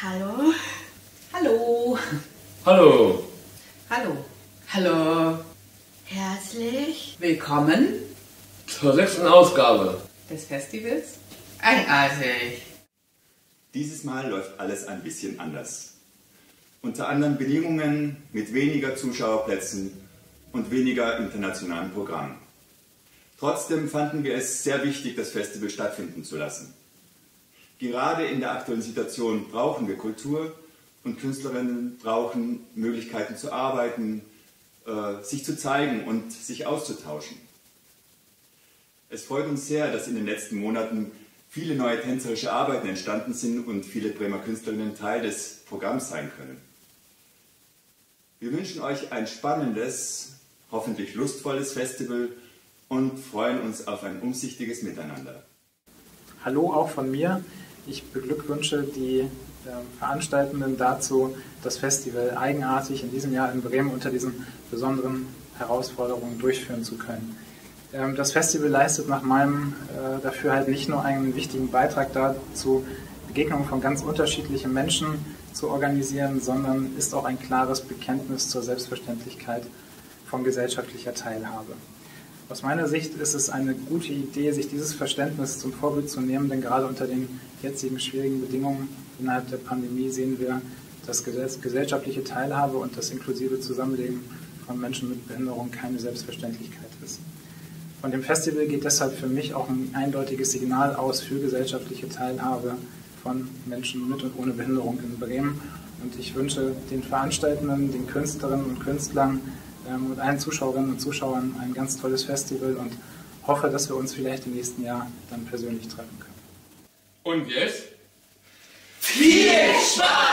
Hallo. Hallo. Hallo. Hallo. Hallo. Herzlich Willkommen Zur 6. Ausgabe. des Festivals. eigenartig. Dieses Mal läuft alles ein bisschen anders. Unter anderen Bedingungen mit weniger Zuschauerplätzen und weniger internationalen Programmen. Trotzdem fanden wir es sehr wichtig, das Festival stattfinden zu lassen. Gerade in der aktuellen Situation brauchen wir Kultur und Künstlerinnen brauchen Möglichkeiten zu arbeiten, sich zu zeigen und sich auszutauschen. Es freut uns sehr, dass in den letzten Monaten viele neue tänzerische Arbeiten entstanden sind und viele Bremer Künstlerinnen Teil des Programms sein können. Wir wünschen euch ein spannendes, hoffentlich lustvolles Festival und freuen uns auf ein umsichtiges Miteinander. Hallo auch von mir. Ich beglückwünsche die Veranstaltenden dazu, das Festival eigenartig in diesem Jahr in Bremen unter diesen besonderen Herausforderungen durchführen zu können. Das Festival leistet nach meinem Dafürhalten nicht nur einen wichtigen Beitrag dazu, Begegnungen von ganz unterschiedlichen Menschen zu organisieren, sondern ist auch ein klares Bekenntnis zur Selbstverständlichkeit von gesellschaftlicher Teilhabe. Aus meiner Sicht ist es eine gute Idee, sich dieses Verständnis zum Vorbild zu nehmen, denn gerade unter den jetzigen schwierigen Bedingungen innerhalb der Pandemie sehen wir, dass gesellschaftliche Teilhabe und das inklusive Zusammenleben von Menschen mit Behinderung keine Selbstverständlichkeit ist. Von dem Festival geht deshalb für mich auch ein eindeutiges Signal aus für gesellschaftliche Teilhabe von Menschen mit und ohne Behinderung in Bremen. Und ich wünsche den Veranstaltenden, den Künstlerinnen und Künstlern und allen Zuschauerinnen und Zuschauern ein ganz tolles Festival und hoffe, dass wir uns vielleicht im nächsten Jahr dann persönlich treffen können. Und jetzt? Viel Spaß!